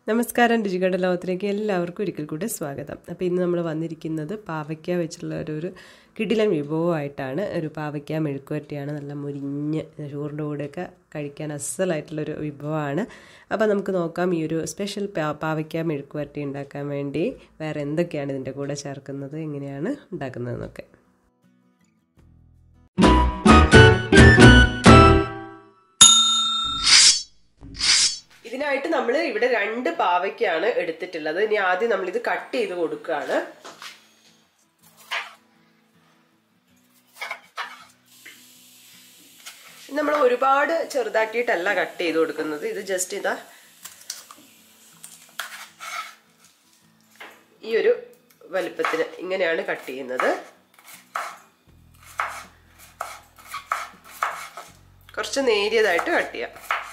നമസ്കാരം രുചികളുടെ ലോകത്തിലേക്ക് എല്ലാവർക്കും ഒരിക്കൽ കൂടി സ്വാഗതം. അപ്പോൾ ഇന്ന് നമ്മൾ വന്നിരിക്കുന്നത് പാവയ്ക്ക വെച്ചുള്ള ഒരു കിടിലൻ വിഭവമായിട്ടാണ്. ഒരു പാവയ്ക്ക മെഴുക്കുവരട്ടിയാണ്. നല്ല മുരിഞ്ഞ് ചോറിൻ്റെ കൂടെയൊക്കെ കഴിക്കാൻ അസലായിട്ടുള്ളൊരു വിഭവമാണ്. അപ്പോൾ നമുക്ക് നോക്കാം ഈ ഒരു സ്പെഷ്യൽ പാവയ്ക്ക മെഴുക്കുവരട്ടി ഉണ്ടാക്കാൻ വേണ്ടി വേറെ എന്തൊക്കെയാണ് ഇതിൻ്റെ കൂടെ ചേർക്കുന്നത്, എങ്ങനെയാണ് ഉണ്ടാക്കുന്നതെന്നൊക്കെ. ഇതിനായിട്ട് നമ്മൾ ഇവിടെ 2 പാവയ്ക്കാണ് എടുത്തിട്ടുള്ളത്. ഇനി ആദ്യം നമ്മളിത് കട്ട് ചെയ്ത് കൊടുക്കുകയാണ്. നമ്മൾ ഒരുപാട് ചെറുതാക്കിയിട്ടല്ല കട്ട് ചെയ്ത് കൊടുക്കുന്നത്. ഇത് ജസ്റ്റ് ഇതാ ഈ ഒരു വലിപ്പത്തിന് ഇങ്ങനെയാണ് കട്ട് ചെയ്യുന്നത്. കുറച്ച് നേരിയതായിട്ട് കട്ട് ചെയ്യാം.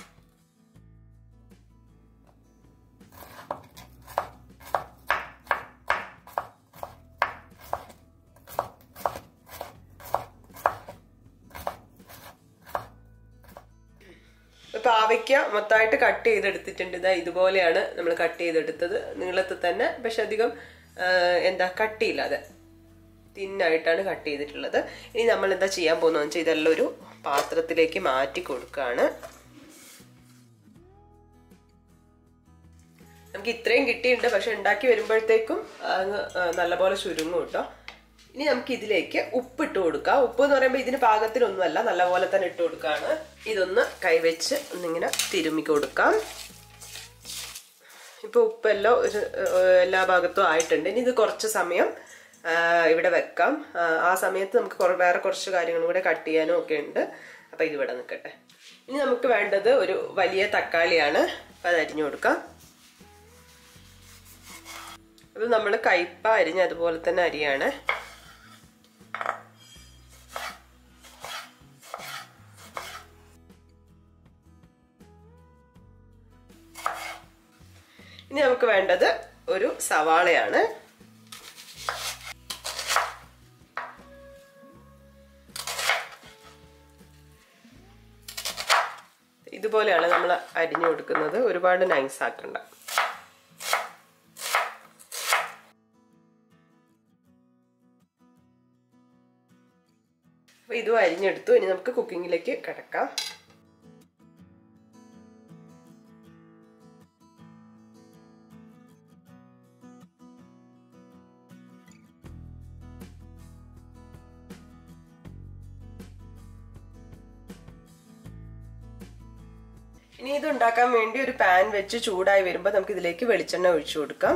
പാവയ്ക്ക മൊത്തമായിട്ട് കട്ട് ചെയ്തെടുത്തിട്ടുണ്ട്. ഇതാ ഇതുപോലെയാണ് നമ്മൾ കട്ട് ചെയ്തെടുത്തത്, നീളത്തിൽ തന്നെ. പക്ഷെ അധികം കട്ടിയില്ലാതെ തിന്നായിട്ടാണ് കട്ട് ചെയ്തിട്ടുള്ളത്. ഇനി നമ്മൾ എന്താ ചെയ്യാൻ പോകുന്നതെന്ന് വെച്ചാൽ ഇതെല്ലാം ഒരു പാത്രത്തിലേക്ക് മാറ്റി കൊടുക്കുകയാണ്. നമുക്ക് ഇത്രയും കിട്ടിയിട്ടുണ്ട്, പക്ഷെ ഉണ്ടാക്കി വരുമ്പോഴത്തേക്കും നല്ലപോലെ ചുരുങ്ങും കേട്ടോ. ഇനി നമുക്ക് ഇതിലേക്ക് ഉപ്പിട്ട് കൊടുക്കാം. ഉപ്പ് എന്ന് പറയുമ്പോൾ ഇതിന് പാകത്തിനൊന്നുമല്ല, നല്ലപോലെ തന്നെ ഇട്ട് കൊടുക്കുകയാണ്. ഇതൊന്ന് കൈവച്ച് ഒന്നിങ്ങനെ തിരുമ്മി കൊടുക്കാം. ഇപ്പോൾ ഉപ്പെല്ലാം എല്ലാ ഭാഗത്തും ആയിട്ടുണ്ട്. ഇനി ഇത് കുറച്ച് സമയം ഇവിടെ വെക്കാം. ആ സമയത്ത് നമുക്ക് വേറെ കുറച്ച് കാര്യങ്ങളും കൂടെ കട്ട് ചെയ്യാനും ഒക്കെ ഉണ്ട്. അപ്പം ഇതിവിടെ നിൽക്കട്ടെ. ഇനി നമുക്ക് വേണ്ടത് ഒരു വലിയ തക്കാളിയാണ്. അപ്പം അത് അരിഞ്ഞു കൊടുക്കാം. അത് നമ്മൾ കയ്പ അരിഞ്ഞ് അതുപോലെ തന്നെ അരിയാണ്. ഇനി നമുക്ക് വേണ്ടത് ഒരു സവാളയാണ്. ഇതുപോലെയാണ് നമ്മൾ അരിഞ്ഞു കൊടുക്കുന്നത്, ഒരുപാട് നൈസ് ആക്കണ്ട. അപ്പൊ ഇതും അരിഞ്ഞെടുത്തു. ഇനി നമുക്ക് കുക്കിങ്ങിലേക്ക് കിടക്കാം. ഇനി ഇത് ഉണ്ടാക്കാൻ വേണ്ടി ഒരു പാൻ വെച്ച് ചൂടായി വരുമ്പോൾ നമുക്ക് ഇതിലേക്ക് വെളിച്ചെണ്ണ ഒഴിച്ചു കൊടുക്കാം.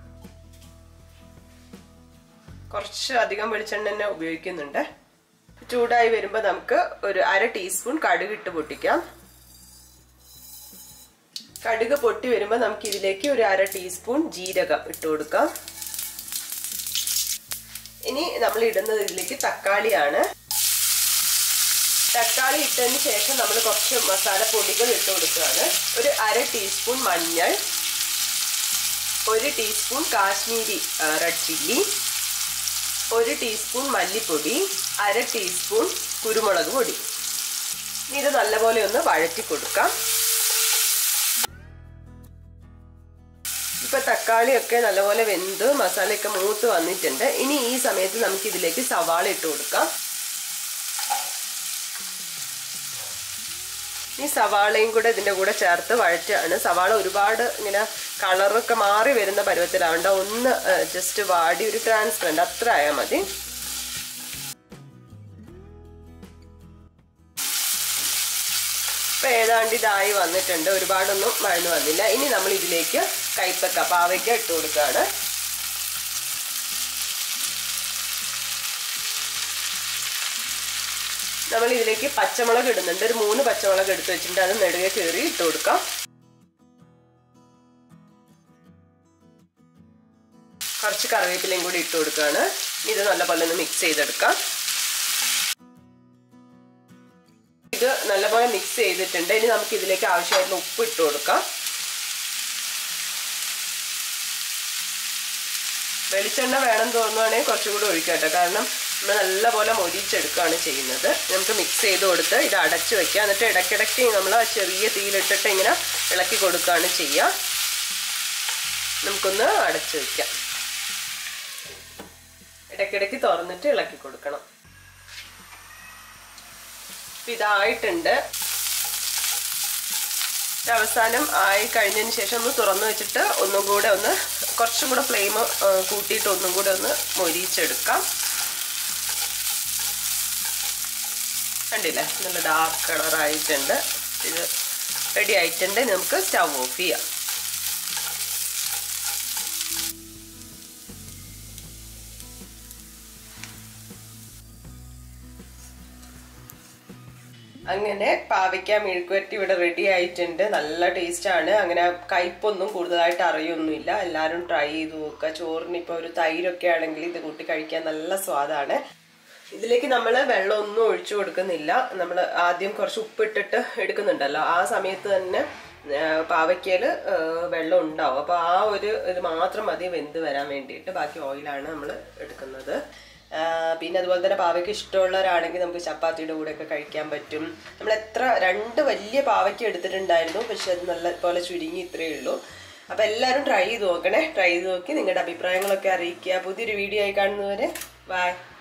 കുറച്ച് അധികം വെളിച്ചെണ്ണ തന്നെ ഉപയോഗിക്കുന്നുണ്ട്. ചൂടായി വരുമ്പോൾ നമുക്ക് ഒരു 1/2 ടീസ്പൂൺ കടുക് ഇട്ട് പൊട്ടിക്കാം. കടുക് പൊട്ടി വരുമ്പോൾ നമുക്ക് ഇതിലേക്ക് ഒരു 1/2 ടീസ്പൂൺ ജീരകം ഇട്ട് കൊടുക്കാം. ഇനി നമ്മൾ ഇടുന്നത് ഇതിലേക്ക് തക്കാളിയാണ്. തക്കാളി ഇട്ടതിന് ശേഷം നമ്മൾ കുറച്ച് മസാലപ്പൊടികൾ ഇട്ട് കൊടുക്കുകയാണ്. ഒരു 1/2 ടീസ്പൂൺ മഞ്ഞൾ, 1 teaspoon Kashmiri red chilli, 1 teaspoon മല്ലിപ്പൊടി, 1/2 ടീസ്പൂൺ കുരുമുളക് പൊടി. ഇത് നല്ലപോലെ ഒന്ന് വഴറ്റി കൊടുക്കാം. ഇപ്പൊ തക്കാളിയൊക്കെ നല്ലപോലെ വെന്ത് മസാലയൊക്കെ മൂത്ത് വന്നിട്ടുണ്ട്. ഇനി ഈ സമയത്ത് നമുക്ക് ഇതിലേക്ക് സവാള ഇട്ട് കൊടുക്കാം. ഈ സവാളയും കൂടെ ഇതിൻ്റെ കൂടെ ചേർത്ത് വഴറ്റാണ്. സവാള ഒരുപാട് ഇങ്ങനെ കളറൊക്കെ മാറി വരുന്ന പരുവത്തിലാവണ്ട, ഒന്ന് ജസ്റ്റ് വാടി ഒരു ട്രാൻസ്പെറൻറ്റ് അത്ര ആയാൽ മതി. ഇപ്പം ഏതാണ്ട് ഇതായി വന്നിട്ടുണ്ട്, ഒരുപാടൊന്നും വഴന്നു വന്നില്ല. ഇനി നമ്മൾ ഇതിലേക്ക് പാവയ്ക്ക ഇട്ട് കൊടുക്കുകയാണ്. നമ്മൾ ഇതിലേക്ക് പച്ചമുളക് ഇടുന്നുണ്ട്. ഒരു 3 പച്ചമുളക് എടുത്ത് വെച്ചിട്ടുണ്ട്. അത് നെടുകെ കീറി ഇട്ട് കൊടുക്കാം. കുറച്ച് കറിവേപ്പിലയും കൂടി ഇട്ട് കൊടുക്കുകയാണ്. ഇത് നല്ലപോലെ ഒന്ന് മിക്സ് ചെയ്തെടുക്കാം. ഇത് നല്ലപോലെ മിക്സ് ചെയ്തിട്ടുണ്ട്. ഇനി നമുക്ക് ഇതിലേക്ക് ആവശ്യമായിട്ടുള്ള ഉപ്പ് ഇട്ട് കൊടുക്കാം. വെളിച്ചെണ്ണ വേണം തോന്നുവാണെങ്കിൽ കുറച്ചുകൂടി ഒഴിക്കാം കേട്ടോ. കാരണം നമ്മൾ നല്ലപോലെ മൊരിച്ചെടുക്കുകയാണ് ചെയ്യുന്നത്. നമുക്ക് മിക്സ് ചെയ്ത് കൊടുത്ത് ഇത് അടച്ചു വെക്കുക. എന്നിട്ട് ഇടയ്ക്കിടയ്ക്ക് നമ്മൾ ആ ചെറിയ തീയിലിട്ടിട്ട് ഇങ്ങനെ ഇളക്കി കൊടുക്കുകയാണ് ചെയ്യുക. നമുക്കൊന്ന് അടച്ചു വയ്ക്കാം. ഇടയ്ക്കിടയ്ക്ക് തുറന്നിട്ട് ഇളക്കി കൊടുക്കണം. ഇതായിട്ടുണ്ട്. അവസാനം ആയി കഴിഞ്ഞതിന് ശേഷം ഒന്ന് തുറന്നു വെച്ചിട്ട് ഒന്നും കൂടെ ഒന്ന് കുറച്ചും കൂടെ ഫ്ലെയിം കൂട്ടിയിട്ട് ഒന്നും കൂടെ ഒന്ന് മൊരിച്ചെടുക്കാം. കണ്ടില്ലേ, നല്ല ഡാർക്ക് കളറായിട്ടുണ്ട്. ഇത് റെഡി ആയിട്ടുണ്ട്. നമുക്ക് സ്റ്റൗ ഓഫ് ചെയ്യാം. അങ്ങനെ പാവയ്ക്ക മെഴുക്കുവരട്ടി ഇവിടെ റെഡി ആയിട്ടുണ്ട്. നല്ല ടേസ്റ്റാണ്. അങ്ങനെ കയ്പൊന്നും കൂടുതലായിട്ട് അറിയൊന്നുമില്ല. എല്ലാവരും ട്രൈ ചെയ്ത് നോക്കുക. ചോറിന് ഇപ്പോൾ ഒരു തൈരൊക്കെ ആണെങ്കിൽ ഇത് കൂട്ടി കഴിക്കാൻ നല്ല സ്വാദാണ്. ഇതിലേക്ക് നമ്മൾ വെള്ളമൊന്നും ഒഴിച്ചു കൊടുക്കുന്നില്ല. നമ്മൾ ആദ്യം കുറച്ച് ഉപ്പിട്ടിട്ട് എടുക്കുന്നുണ്ടല്ലോ, ആ സമയത്ത് തന്നെ പാവയ്ക്കയിൽ വെള്ളം ഉണ്ടാവും. അപ്പോൾ ആ ഒരു ഇത് മാത്രം മതി വെന്ത് വരാൻ വേണ്ടിയിട്ട്. ബാക്കി ഓയിലാണ് നമ്മൾ എടുക്കുന്നത്. പിന്നെ അതുപോലെ തന്നെ പാവയ്ക്ക് ഇഷ്ടമുള്ളവരാണെങ്കിൽ നമുക്ക് ചപ്പാത്തിയുടെ കൂടെയൊക്കെ കഴിക്കാൻ പറ്റും. നമ്മൾ എത്ര 2 വലിയ പാവയ്ക്ക എടുത്തിട്ടുണ്ടായിരുന്നു, പക്ഷെ അത് നല്ല പോലെ ചുരുങ്ങി ഇത്രയേ ഉള്ളൂ. അപ്പോൾ എല്ലാവരും ട്രൈ ചെയ്ത് നോക്കണേ. ട്രൈ ചെയ്ത് നോക്കി നിങ്ങളുടെ അഭിപ്രായങ്ങളൊക്കെ അറിയിക്കുക. പുതിയൊരു വീഡിയോ ആയി കാണുന്നവരെ ബൈ.